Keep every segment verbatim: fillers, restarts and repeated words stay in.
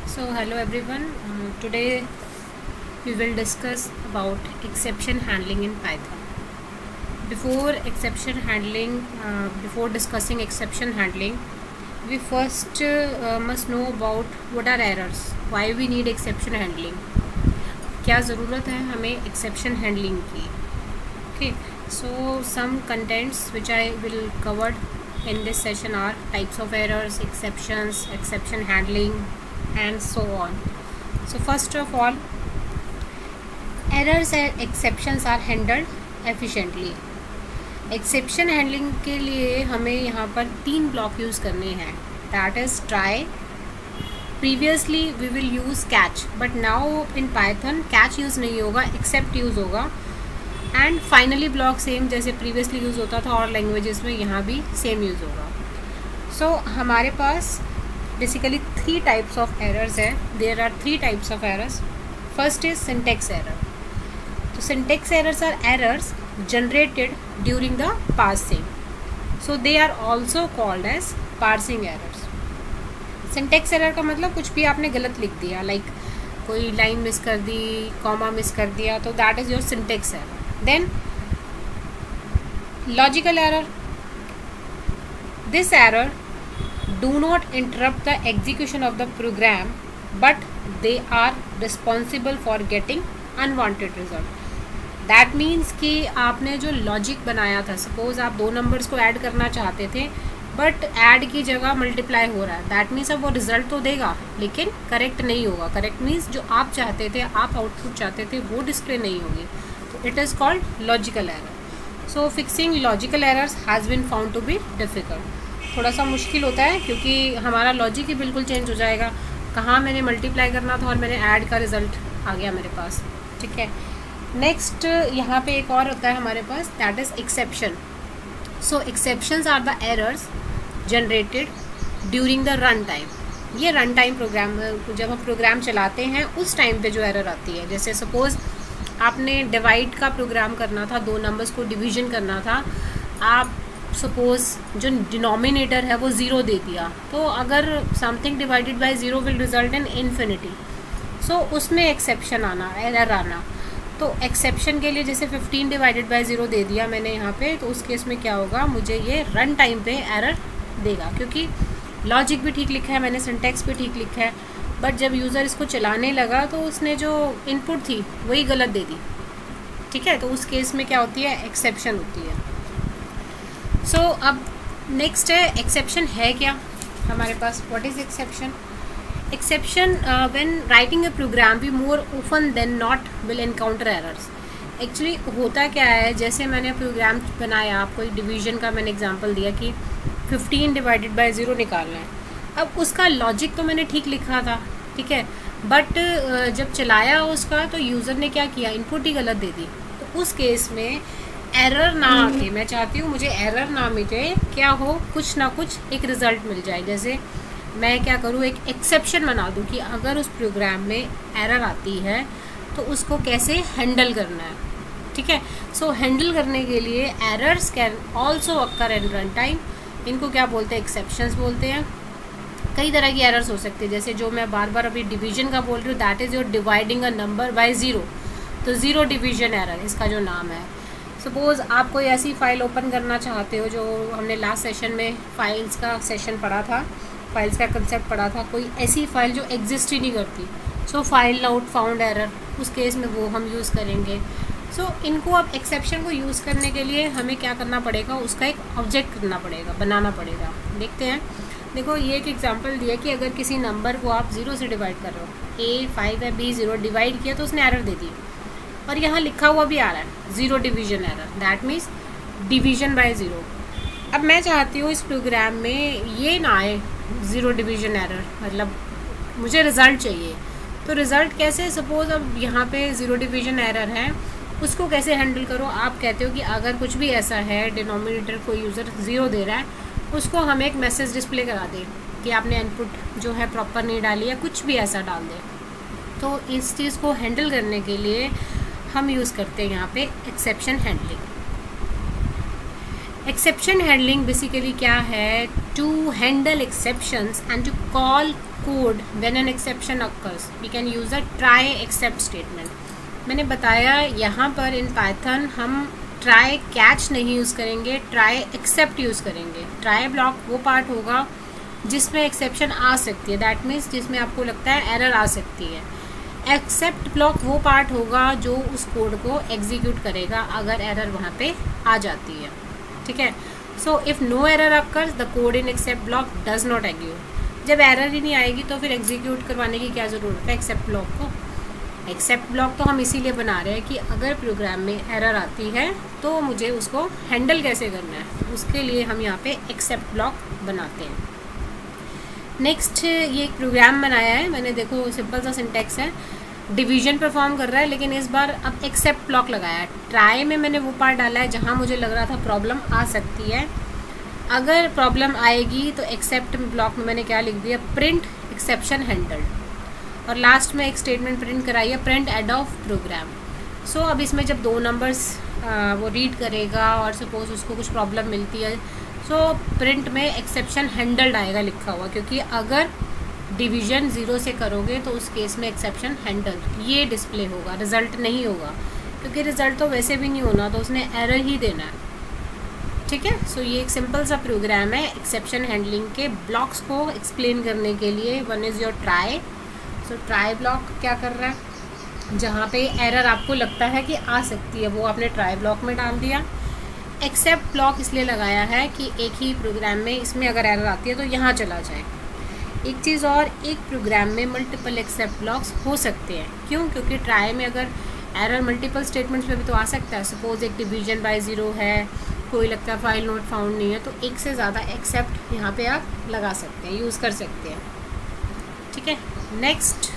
So hello everyone. Uh, today we will discuss about exception handling in Python. Before exception handling, uh, before discussing exception handling, we first uh, must know about what are errors. Why we need exception handling? क्या ज़रूरत है हमें exception handling की? Okay. So some contents which I will cover in this session are types of errors, exceptions, exception handling, and so on. So first of all, errors and exceptions are handled efficiently. Exception handling के लिए हमें यहाँ पर तीन block use करने हैं. That is try. Previously we will use catch, but now in Python catch use नहीं होगा, एक्सेप्ट यूज़ होगा. एंड फाइनली ब्लॉक सेम जैसे प्रीवियसली यूज़ होता था और लैंग्वेजेस में यहाँ भी सेम यूज़ होगा. सो so, हमारे पास basically three types of errors है. There are three types of errors. First is syntax error. तो syntax errors are errors generated during the parsing, so they are also called as parsing errors. syntax error का मतलब कुछ भी आपने गलत लिख दिया, लाइक like कोई लाइन मिस कर दी, कॉमा मिस कर दिया, तो that is your syntax error. Then logical error. this error do not interrupt the execution of the program, but they are responsible for getting unwanted result. That means कि आपने जो logic बनाया था, suppose आप दो नंबर्स को add करना चाहते थे बट ऐड की जगह मल्टीप्लाई हो रहा है. दैट मीन्स अब वो रिजल्ट तो देगा लेकिन करेक्ट नहीं होगा. करेक्ट मीन्स जो आप चाहते थे, आप आउटपुट चाहते थे, वो डिस्प्ले नहीं होगी. तो it is called logical error. So fixing logical errors has been found to be difficult. थोड़ा सा मुश्किल होता है क्योंकि हमारा लॉजिक ही बिल्कुल चेंज हो जाएगा. कहाँ मैंने मल्टीप्लाई करना था और मैंने ऐड का रिज़ल्ट आ गया मेरे पास. ठीक है. नेक्स्ट यहाँ पे एक और होता है हमारे पास, that is exception. So exceptions are the errors generated during the run time. ये रन टाइम प्रोग्राम, जब हम प्रोग्राम चलाते हैं उस टाइम पे जो एरर आती है. जैसे सपोज़ आपने डिवाइड का प्रोग्राम करना था, दो नंबर्स को डिवीजन करना था. आप सपोज़ जो डिनोमिनेटर है वो ज़ीरो दे दिया, तो अगर something divided by zero will result in infinity. So उसमें एक्सेप्शन आना, एरर आना. तो एक्सेप्शन के लिए जैसे फिफ्टीन डिवाइडेड बाय ज़ीरो दे दिया मैंने यहाँ पे, तो उस केस में क्या होगा, मुझे ये रन टाइम पे एरर देगा क्योंकि लॉजिक भी ठीक लिखा है मैंने, सिंटैक्स भी ठीक लिखा है, बट जब यूज़र इसको चलाने लगा तो उसने जो इनपुट थी वही गलत दे दी. ठीक है. तो उस केस में क्या होती है, एक्सेप्शन होती है. सो so, अब नेक्स्ट है एक्सेप्शन है क्या हमारे पास. What is exception? Exception uh, when writing a program we more often than not will encounter errors. Actually होता क्या है, जैसे मैंने प्रोग्राम बनाया, आपको एक डिवीजन का मैंने एग्जांपल दिया कि फिफ्टीन डिवाइडेड बाय ज़ीरो निकालना है. अब उसका लॉजिक तो मैंने ठीक लिखा था, ठीक है, बट uh, जब चलाया उसका तो यूज़र ने क्या किया, इनपुट ही गलत दे दी. तो उस केस में एरर ना आके, मैं चाहती हूँ मुझे एरर ना मिले, क्या हो, कुछ ना कुछ एक रिज़ल्ट मिल जाए. जैसे मैं क्या करूँ, एक एक्सेप्शन बना दूँ कि अगर उस प्रोग्राम में एरर आती है तो उसको कैसे हैंडल करना है. ठीक है. सो हैंडल करने के लिए errors can also occur in run time. इनको क्या बोलते हैं, एक्सेप्शंस बोलते हैं. कई तरह की एरर्स हो सकती है, जैसे जो मैं बार बार अभी डिवीजन का बोल रही हूँ, that is your dividing a number by zero. तो ज़ीरो डिवीजन एरर इसका जो नाम है. सपोज़ आप कोई ऐसी फाइल ओपन करना चाहते हो, जो हमने लास्ट सेशन में फाइल्स का सेशन पढ़ा था, फाइल्स का कंसेप्ट पढ़ा था, कोई ऐसी फाइल जो एग्जिस्ट ही नहीं करती. So file not found error, उस केस में वो हम यूज़ करेंगे. सो so, इनको अब एक्सेप्शन को यूज़ करने के लिए हमें क्या करना पड़ेगा, उसका एक ऑब्जेक्ट करना पड़ेगा, बनाना पड़ेगा. देखते हैं. देखो ये एक एग्जांपल दिया कि अगर किसी नंबर को आप ज़ीरो से डिवाइड कर रहे हो, ए फाइव है, बी ज़ीरो, डिवाइड किया तो उसने एरर दे दी, और यहाँ लिखा हुआ भी आ रहा है zero division error. That means division by zero. अब मैं चाहती हूँ इस प्रोग्राम में ये ना आए ज़ीरो डिवीजन एरर, मतलब मुझे रिज़ल्ट चाहिए. तो रिज़ल्ट कैसे, सपोज़ अब यहाँ पे ज़ीरो डिवीजन एरर है, उसको कैसे हैंडल करो. आप कहते हो कि अगर कुछ भी ऐसा है, डिनोमिनेटर कोई यूज़र ज़ीरो दे रहा है, उसको हम एक मैसेज डिस्प्ले करा दें कि आपने इनपुट जो है प्रॉपर नहीं डाली, या कुछ भी ऐसा डाल दें. तो इस चीज़ को हैंडल करने के लिए हम यूज़ करते हैं यहाँ पे exception handling. Exception handling basically क्या है, to handle exceptions and to call code when an exception occurs we can use a try except statement. मैंने बताया यहाँ पर इन पाइथन हम try catch नहीं यूज़ करेंगे, try except यूज़ करेंगे. try ब्लॉक वो पार्ट होगा जिसमें एक्सेप्शन आ सकती है, दैट मीन्स जिसमें आपको लगता है एरर आ सकती है. एक्सेप्ट ब्लॉक वो पार्ट होगा जो उस कोड को एग्जीक्यूट करेगा अगर एरर वहाँ पे आ जाती है. ठीक है. So if no error occurs the code in except block does not execute. जब एरर ही नहीं आएगी तो फिर एग्जीक्यूट करवाने की क्या ज़रूरत है एक्सेप्ट ब्लॉक को. एक्सेप्ट ब्लॉक तो हम इसीलिए बना रहे हैं कि अगर प्रोग्राम में एरर आती है तो मुझे उसको हैंडल कैसे करना है, उसके लिए हम यहाँ पे एक्सेप्ट ब्लॉक बनाते हैं. नेक्स्ट ये एक प्रोग्राम बनाया है मैंने, देखो सिंपल सा सिंटेक्स है, डिवीजन परफॉर्म कर रहा है लेकिन इस बार अब एक्सेप्ट ब्लॉक लगाया है. ट्राई में मैंने वो पार्ट डाला है जहाँ मुझे लग रहा था प्रॉब्लम आ सकती है. अगर प्रॉब्लम आएगी तो एक्सेप्ट ब्लॉक में मैंने क्या लिख दिया, प्रिंट एक्सेप्शन हैंडल्ड, और लास्ट में एक स्टेटमेंट प्रिंट कराई है, print end of program. So अब इसमें जब दो नंबर्स वो रीड करेगा और सपोज उसको कुछ प्रॉब्लम मिलती है सो प्रिंट में एक्सेप्शन हैंडल्ड आएगा लिखा हुआ, क्योंकि अगर डिवीजन ज़ीरो से करोगे तो उस केस में एक्सेप्शन हैंडल्ड ये डिस्प्ले होगा, रिज़ल्ट नहीं होगा, क्योंकि रिज़ल्ट तो वैसे भी नहीं होना, तो उसने एरर ही देना है. ठीक है. सो ये एक सिंपल सा प्रोग्राम है एक्सेप्शन हैंडलिंग के ब्लॉक्स को एक्सप्लेन करने के लिए. One is your try. So try block क्या कर रहा है, जहाँ पे एरर आपको लगता है कि आ सकती है वो आपने ट्राई ब्लॉक में डाल दिया. एक्सेप्ट ब्लॉक इसलिए लगाया है कि एक ही प्रोग्राम में इसमें अगर एरर आती है तो यहाँ चला जाए. एक चीज़ और, एक प्रोग्राम में मल्टीपल एक्सेप्ट ब्लॉक्स हो सकते हैं. क्यों? क्योंकि ट्राई में अगर एरर मल्टीपल स्टेटमेंट्स में भी तो आ सकता है. सपोज एक डिवीजन बाय ज़ीरो है, कोई लगता है फाइल नोट फाउंड नहीं है, तो एक से ज़्यादा एक्सेप्ट यहाँ पे आप लगा सकते हैं, यूज़ कर सकते हैं. ठीक है. Next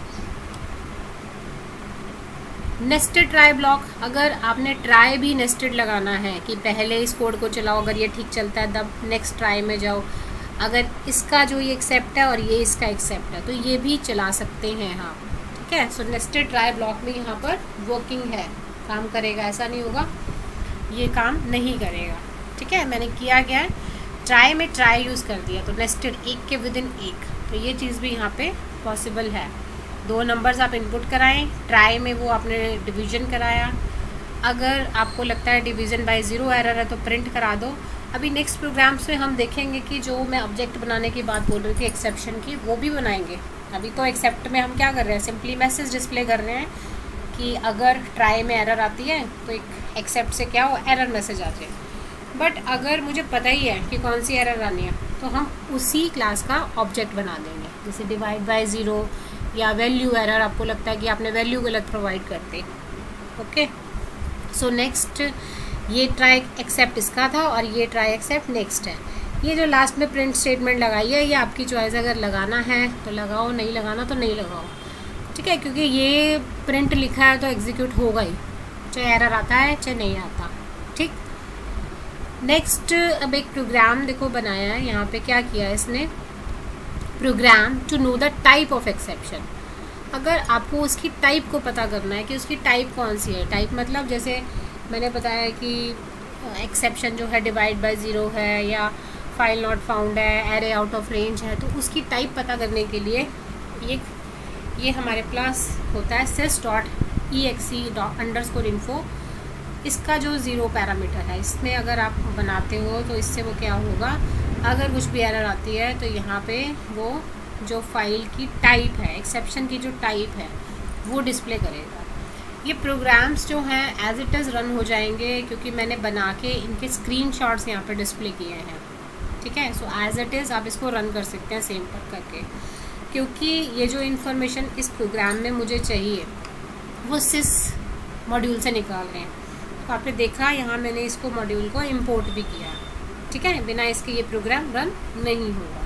nested try block. अगर आपने ट्राई भी नेस्टेड लगाना है कि पहले इस कोड को चलाओ, अगर ये ठीक चलता है तब नेक्स्ट ट्राई में जाओ, अगर इसका जो ये एक्सेप्ट है और ये इसका एक्सेप्ट है तो ये भी चला सकते हैं. हाँ. ठीक है. सो नेस्टेड ट्राई ब्लॉक में यहाँ पर वर्किंग है, काम करेगा, ऐसा नहीं होगा ये काम नहीं करेगा. ठीक है. मैंने किया क्या है, ट्राई में ट्राई यूज़ कर दिया तो नेस्टेड एक के विद इन एक, तो ये चीज़ भी यहाँ पे पॉसिबल है. दो नंबर्स आप इनपुट कराएं, ट्राई में वो आपने डिवीज़न कराया, अगर आपको लगता है डिवीज़न बाय ज़ीरो एरर है तो प्रिंट करा दो. अभी नेक्स्ट प्रोग्राम्स में हम देखेंगे कि जो मैं ऑब्जेक्ट बनाने की बात बोल रही थी एक्सेप्शन की, वो भी बनाएंगे. अभी तो एक्सेप्ट में हम क्या कर रहे हैं, सिंपली मैसेज डिस्प्ले कर रहे हैं कि अगर ट्राई में एरर आती है तो एक एक्सेप्ट से क्या हो, एरर मैसेज आ जाए. बट अगर मुझे पता ही है कि कौन सी एरर आनी है तो हम उसी क्लास का ऑब्जेक्ट बना देंगे. जैसे डिवाइड बाय ज़ीरो या वैल्यू एरर, आपको लगता है कि आपने वैल्यू गलत प्रोवाइड करते. ओके. सो नेक्स्ट ये ट्राई एक्सेप्ट इसका था और ये ट्राई एक्सेप्ट नेक्स्ट है. ये जो लास्ट में प्रिंट स्टेटमेंट लगाई है ये आपकी चॉइस, अगर लगाना है तो लगाओ, नहीं लगाना तो नहीं लगाओ. ठीक है. क्योंकि ये प्रिंट लिखा है तो एग्जीक्यूट होगा ही, चाहे एरर आता है चाहे नहीं आता. ठीक. नेक्स्ट अब एक प्रोग्राम देखो बनाया है, यहाँ पे क्या किया है इसने, program to know the type of exception. अगर आपको उसकी टाइप को पता करना है कि उसकी टाइप कौन सी है, टाइप मतलब जैसे मैंने बताया कि एक्सेप्शन जो है डिवाइड बाय ज़ीरो है या फाइल नॉट फाउंड है, एरे आउट ऑफ रेंज है, तो उसकी टाइप पता करने के लिए ये ये हमारे पास होता है sys dot E X E dot underscore info. इसका जो ज़ीरो पैरामीटर है इसमें अगर आप बनाते हो तो इससे वो क्या होगा, अगर कुछ भी एरर आती है तो यहाँ पे वो जो फाइल की टाइप है, एक्सेप्शन की जो टाइप है वो डिस्प्ले करेगा. ये प्रोग्राम्स जो हैं एज इट इज़ रन हो जाएंगे क्योंकि मैंने बना के इनके स्क्रीनशॉट्स यहाँ पे डिस्प्ले किए हैं. ठीक है. सो एज इट इज़ आप इसको रन कर सकते हैं सेम पर करके, क्योंकि ये जो इन्फॉर्मेशन इस प्रोग्राम में मुझे चाहिए वो सिस मॉड्यूल से निकाल रहे हैं. तो आपने देखा यहाँ मैंने इसको मॉड्यूल को इम्पोर्ट भी किया. ठीक है. बिना इसके ये प्रोग्राम रन नहीं होगा.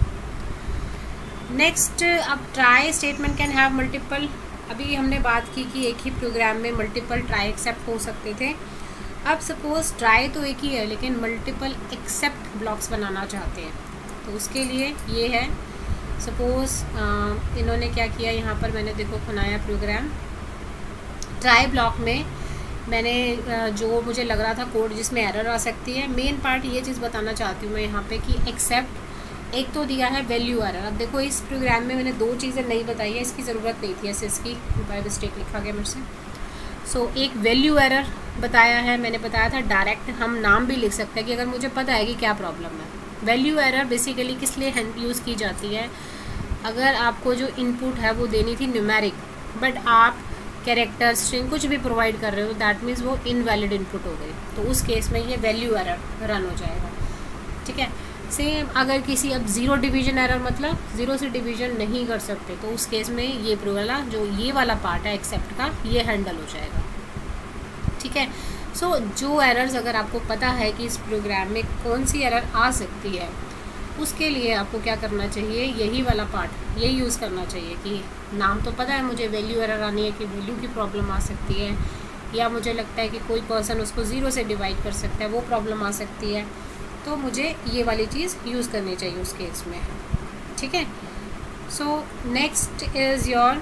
नेक्स्ट अब try statement can have multiple. अभी हमने बात की कि एक ही प्रोग्राम में मल्टीपल ट्राई एक्सेप्ट हो सकते थे. अब सपोज ट्राई तो एक ही है लेकिन मल्टीपल एक्सेप्ट ब्लॉक्स बनाना चाहते हैं तो उसके लिए ये है. सपोज इन्होंने क्या किया, यहाँ पर मैंने देखो बनाया प्रोग्राम ट्राई ब्लॉक में. मैंने जो मुझे लग रहा था कोड जिसमें एरर आ सकती है, मेन पार्ट ये चीज़ बताना चाहती हूँ मैं यहाँ पे कि एक्सेप्ट एक तो दिया है वैल्यू एरर। अब देखो इस प्रोग्राम में मैंने दो चीज़ें नहीं बताई है, इसकी ज़रूरत नहीं थी, ऐसे इसकी बाय मिस्टेक लिखा गया मुझसे। सो so, एक वैल्यू एरर बताया है, मैंने बताया था डायरेक्ट हम नाम भी लिख सकते हैं कि अगर मुझे पता है कि क्या प्रॉब्लम है। वैल्यू एरर बेसिकली किस लिए यूज़ की जाती है, अगर आपको जो इनपुट है वो देनी थी न्यूमेरिक, बट आप कैरेक्टर स्ट्रिंग कुछ भी प्रोवाइड कर रहे हो, दैट मीन्स वो इनवैलिड इनपुट हो गई, तो उस केस में ये वैल्यू एरर रन हो जाएगा। ठीक है, सेम अगर किसी अब ज़ीरो डिवीजन एरर, मतलब ज़ीरो से डिवीजन नहीं कर सकते, तो उस केस में ये वाला जो ये वाला पार्ट है एक्सेप्ट का, ये हैंडल हो जाएगा। ठीक है, सो so, जो एरर्स अगर आपको पता है कि इस प्रोग्राम में कौन सी एरर आ सकती है, उसके लिए आपको क्या करना चाहिए, यही वाला पार्ट यही यूज़ करना चाहिए कि नाम तो पता है मुझे वैल्यू एरर आनी है कि वैल्यू की प्रॉब्लम आ सकती है, या मुझे लगता है कि कोई पर्सन उसको ज़ीरो से डिवाइड कर सकता है, वो प्रॉब्लम आ सकती है, तो मुझे ये वाली चीज़ यूज़ करनी चाहिए उस केस में। ठीक है, सो नेक्स्ट इज़ योर,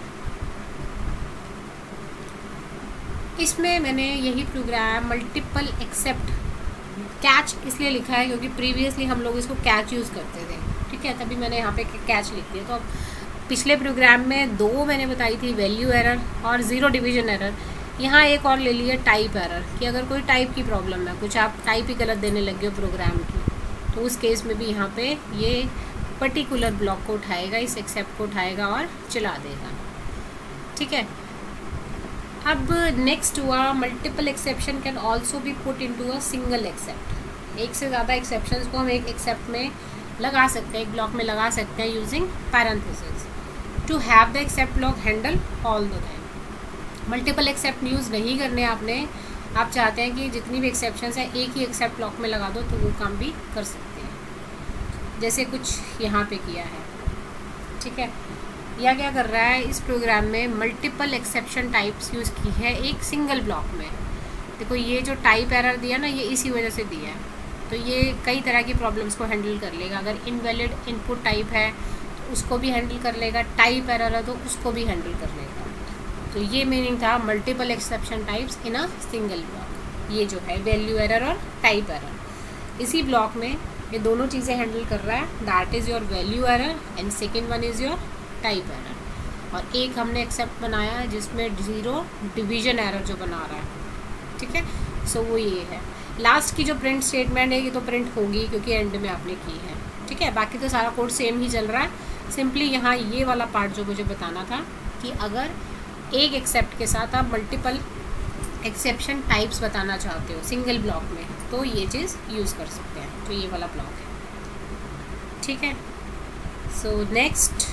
इसमें मैंने यही प्रोग्राम मल्टीपल एक्सेप्ट कैच इसलिए लिखा है क्योंकि प्रीवियसली हम लोग इसको कैच यूज़ करते थे। ठीक है, तभी मैंने यहाँ पे कैच लिख दिया। तो अब पिछले प्रोग्राम में दो मैंने बताई थी, वैल्यू एरर और ज़ीरो डिवीजन एरर। यहाँ एक और ले लिए टाइप एरर, कि अगर कोई टाइप की प्रॉब्लम है, कुछ आप टाइप ही गलत देने लगे हो प्रोग्राम की, तो उस केस में भी यहाँ पे ये पर्टिकुलर ब्लॉक को उठाएगा, इस एक्सेप्ट को उठाएगा और चला देगा। ठीक है, अब नेक्स्ट हुआ multiple exception can also be put into a single except. एक से ज़्यादा एक्सेप्शंस को हम एक एक्सेप्ट में लगा सकते हैं, एक ब्लॉक में लगा सकते हैं using parenthesis to have the except block handle all the time. Multiple except use नहीं करने आपने, आप चाहते हैं कि जितनी भी एक्सेप्शंस है एक ही एक्सेप्ट ब्लॉक में लगा दो, तो वो काम भी कर सकते हैं, जैसे कुछ यहाँ पे किया है। ठीक है, या क्या कर रहा है, इस प्रोग्राम में मल्टीपल एक्सेप्शन टाइप्स यूज़ की है एक सिंगल ब्लॉक में। देखो ये जो टाइप एरर दिया ना, ये इसी वजह से दिया है, तो ये कई तरह की प्रॉब्लम्स को हैंडल कर लेगा। अगर इनवैलिड इनपुट टाइप है तो उसको भी हैंडल कर लेगा, टाइप एरर है तो उसको भी हैंडल कर लेगा। तो ये मीनिंग था multiple exception types in a single block. ये जो है वैल्यू एरर और टाइप एरर, इसी ब्लॉक में ये दोनों चीज़ें हैंडल कर रहा है, that is your value error and second one is your type error. और एक हमने एक्सेप्ट बनाया है जिसमें ज़ीरो डिवीजन एरर जो बना रहा है। ठीक है, सो वो ये है। लास्ट की जो प्रिंट स्टेटमेंट है ये तो प्रिंट होगी क्योंकि एंड में आपने की है। ठीक है, बाकी तो सारा कोड सेम ही चल रहा है। सिंपली यहाँ ये वाला पार्ट जो मुझे बताना था कि अगर एक एक्सेप्ट के साथ आप मल्टीपल एक्सेप्शन टाइप्स बताना चाहते हो सिंगल ब्लॉक में, तो ये चीज़ यूज़ कर सकते हैं, तो ये वाला ब्लॉक है। ठीक है, सो नेक्स्ट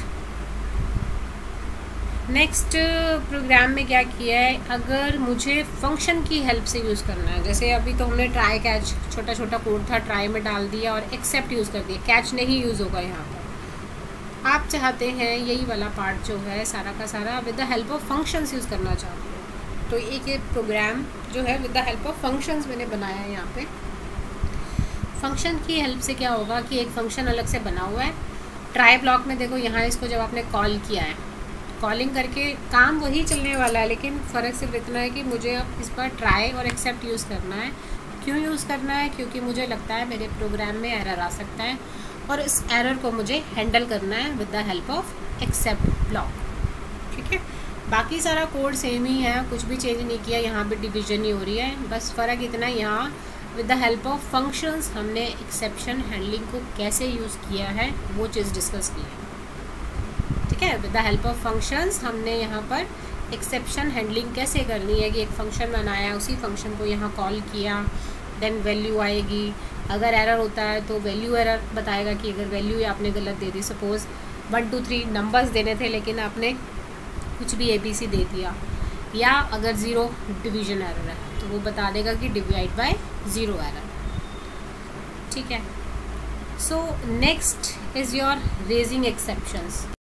नेक्स्ट प्रोग्राम में क्या किया है, अगर मुझे फंक्शन की हेल्प से यूज़ करना है, जैसे अभी तो हमने ट्राई कैच छोटा छोटा कोड था, ट्राई में डाल दिया और एक्सेप्ट यूज़ कर दिया, कैच नहीं यूज़ होगा यहाँ पर। आप चाहते हैं यही वाला पार्ट जो है सारा का सारा with the help of functions use करना चाहते हो, तो एक ये प्रोग्राम जो है with the help of functions मैंने बनाया है। यहाँ पे फंक्शन की हेल्प से क्या होगा कि एक फंक्शन अलग से बना हुआ है ट्राई ब्लॉक में। देखो यहाँ इसको जब आपने कॉल किया है, कॉलिंग करके काम वही चलने वाला है, लेकिन फ़र्क सिर्फ इतना है कि मुझे अब इस पर ट्राई और एक्सेप्ट यूज़ करना है। क्यों यूज़ करना है, क्योंकि मुझे लगता है मेरे प्रोग्राम में एरर आ सकता है और इस एरर को मुझे हैंडल करना है with the help of except block. ठीक है, बाकी सारा कोड सेम ही है, कुछ भी चेंज नहीं किया, यहाँ पे डिवीजन ही हो रही है, बस फ़र्क इतना यहाँ with the help of functions हमने एक्सेप्शन हैंडलिंग को कैसे यूज़ किया है वो चीज़ डिस्कस की है। ठीक है, with the help of functions हमने यहाँ पर एक्सेप्शन हैंडलिंग कैसे करनी है कि एक फंक्शन बनाया, उसी फंक्शन को यहाँ कॉल किया, देन वैल्यू आएगी। अगर एरर होता है तो वैल्यू एरर बताएगा कि अगर वैल्यू आपने गलत दे दी, suppose one two three numbers देने थे लेकिन आपने कुछ भी ए बी सी दे दिया, या अगर ज़ीरो डिवीजन एरर है तो वो बता देगा कि डिवाइड बाय ज़ीरो एरर। ठीक है, so next is your raising exceptions.